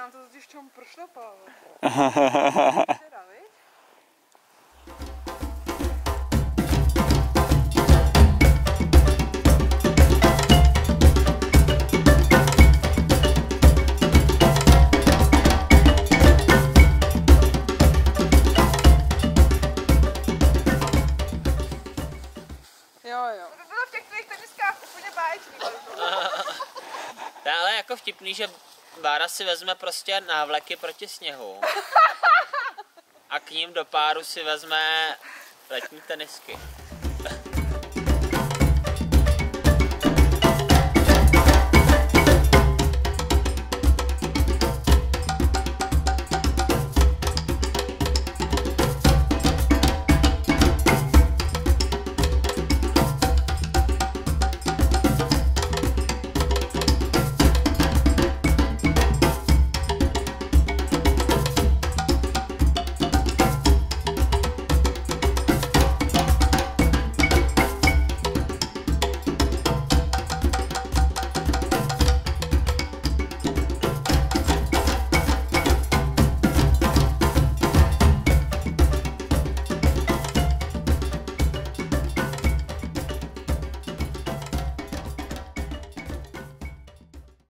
nám to totiž čom prošlapal. To by bylo v těch tvých teniskách úplně báječný. To je ale jako vtipný, že Bára si vezme prostě návleky proti sněhu a k ním do páru si vezme letní tenisky.